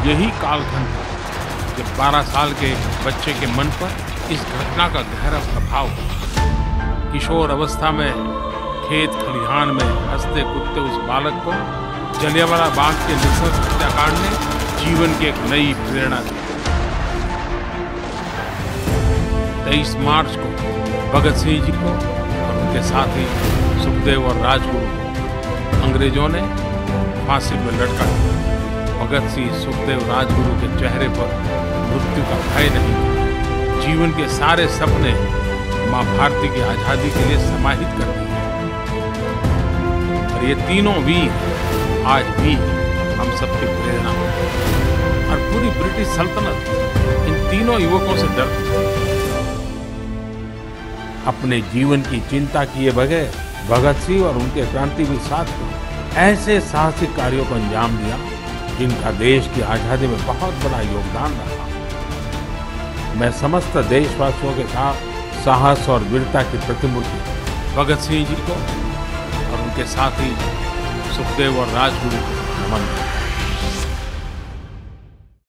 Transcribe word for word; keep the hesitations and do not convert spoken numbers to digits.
यही कालखंड था जब बारह साल के बच्चे के मन पर इस घटना का गहरा प्रभाव हुआ। किशोर अवस्था में खेत खलिहान में हंसते कूदते उस बालक को जलियांवाला बाग के नृशंस हत्याकांड ने जीवन की एक नई प्रेरणा दी। तेईस मार्च को भगत सिंह जी को और उनके साथी सुखदेव और राजगुरु को अंग्रेजों ने फांसी पर लटका दिया। भगत सिंह, सुखदेव, राजगुरु के चेहरे पर मृत्यु का भय नहीं था। जीवन के सारे सपने माँ भारती की आजादी के लिए समाहित कर दिए। और ये तीनों वीर आज भी हम सबकी प्रेरणा हैं। और पूरी ब्रिटिश सल्तनत इन तीनों युवकों से डरती है। अपने जीवन की चिंता किए बगैर भगत सिंह और उनके क्रांतिवीर साथियों ऐसे साहसिक कार्यों को अंजाम दिया जिनका देश की आजादी में बहुत बड़ा योगदान रहा। मैं समस्त देशवासियों के साथ साहस और वीरता की प्रतिमूर्ति भगत सिंह जी को और उनके साथी सुखदेव और राजगुरु को नमन करता हूं।